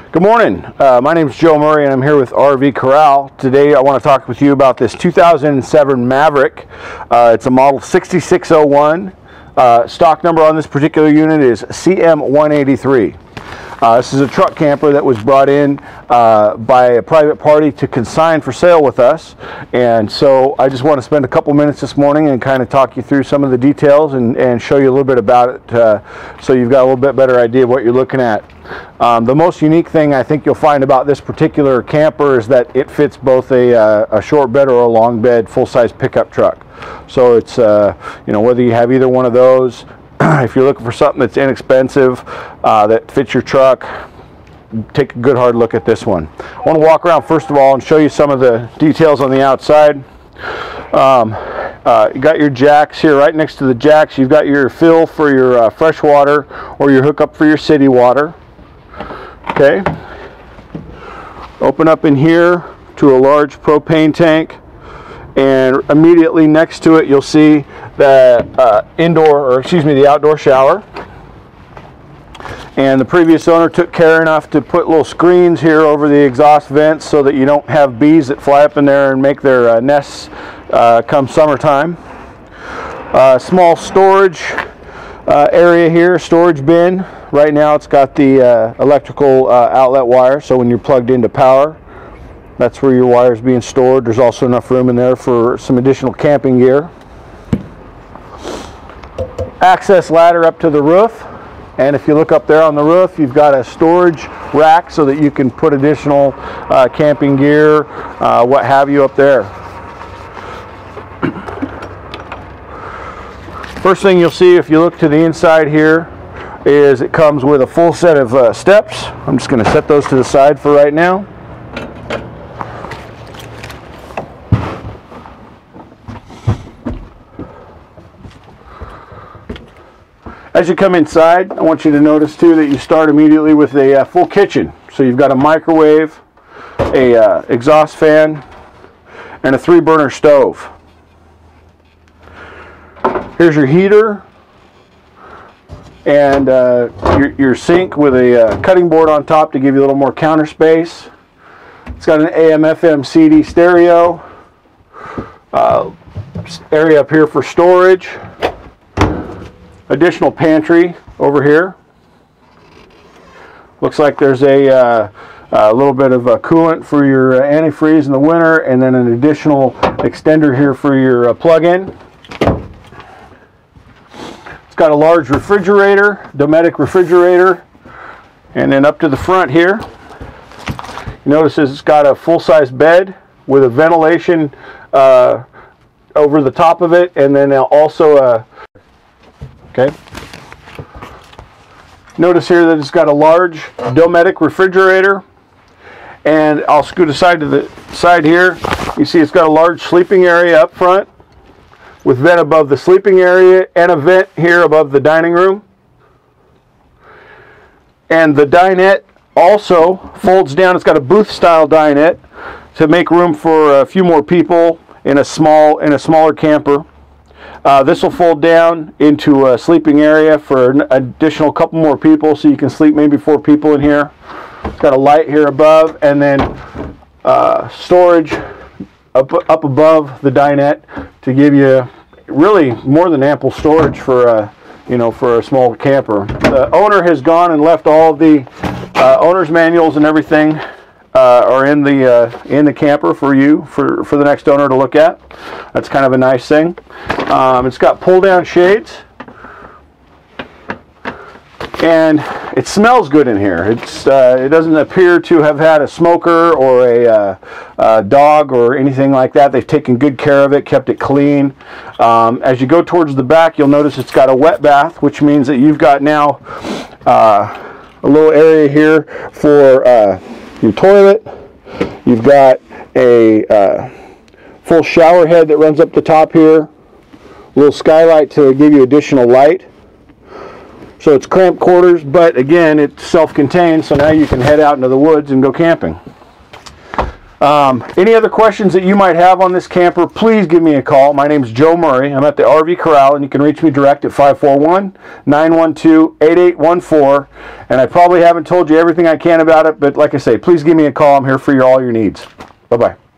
Good morning. My name is Joe Murray and I'm here with RV Corral. Today I want to talk with you about this 2007 Maverick. It's a model 6601. Stock number on this particular unit is CM183. This is a truck camper that was brought in by a private party to consign for sale with us, and so I just want to spend a couple minutes this morning and kind of talk you through some of the details and show you a little bit about it, so you've got a little bit better idea of what you're looking at. The most unique thing I think you'll find about this particular camper is that it fits both a short bed or a long bed full-size pickup truck. So it's whether you have either one of those, if you're looking for something that's inexpensive, that fits your truck, take a good hard look at this one. I want to walk around first of all and show you some of the details on the outside. You got your jacks here. Right next to the jacks you've got your fill for your fresh water or your hookup for your city water. Okay, open up in here to a large propane tank, and immediately next to it you'll see the the outdoor shower. And the previous owner took care enough to put little screens here over the exhaust vents so that you don't have bees that fly up in there and make their nests come summertime. Small storage area here, storage bin. Right now it's got the electrical outlet wire, so when you're plugged into power, that's where your wire is being stored. There's also enough room in there for some additional camping gear. Access ladder up to the roof, and if you look up there on the roof, you've got a storage rack so that you can put additional camping gear, what have you, up there. First thing you'll see if you look to the inside here is it comes with a full set of steps. I'm just going to set those to the side for right now. As you come inside, I want you to notice too that you start immediately with a full kitchen. So you've got a microwave, a exhaust fan, and a 3-burner stove. Here's your heater and your sink with a cutting board on top to give you a little more counter space. It's got an AM/FM CD stereo, area up here for storage. Additional pantry over here. Looks like there's a little bit of coolant for your antifreeze in the winter, and then an additional extender here for your plug-in. It's got a large refrigerator, Dometic refrigerator, and then up to the front here, you notice it's got a full-size bed with a ventilation over the top of it, and then also a okay. Notice here that it's got a large Dometic refrigerator, and I'll scoot aside to the side here. You see it's got a large sleeping area up front with vent above the sleeping area and a vent here above the dining room. And the dinette also folds down. It's got a booth style dinette to make room for a few more people in a smaller camper. This will fold down into a sleeping area for an additional couple more people, so you can sleep maybe 4 people in here. It's got a light here above, and then storage up above the dinette to give you really more than ample storage for for a small camper. The owner has gone and left all of the owner's manuals and everything are in the camper for the next owner to look at. That's kind of a nice thing. It's got pull down shades, and it smells good in here. It doesn't appear to have had a smoker or a dog or anything like that. They've taken good care of it, kept it clean. As you go towards the back, you'll notice it's got a wet bath, which means that you've got now a little area here for your toilet. You've got a full shower head that runs up the top here. A little skylight to give you additional light. So it's cramped quarters, but again, it's self-contained, so now you can head out into the woods and go camping. Any other questions that you might have on this camper, please give me a call. My name's Joe Murray. I'm at the RV Corral, and you can reach me direct at 541-912-8814. And I probably haven't told you everything I can about it, but like I say, please give me a call. I'm here for all your needs. Bye-bye.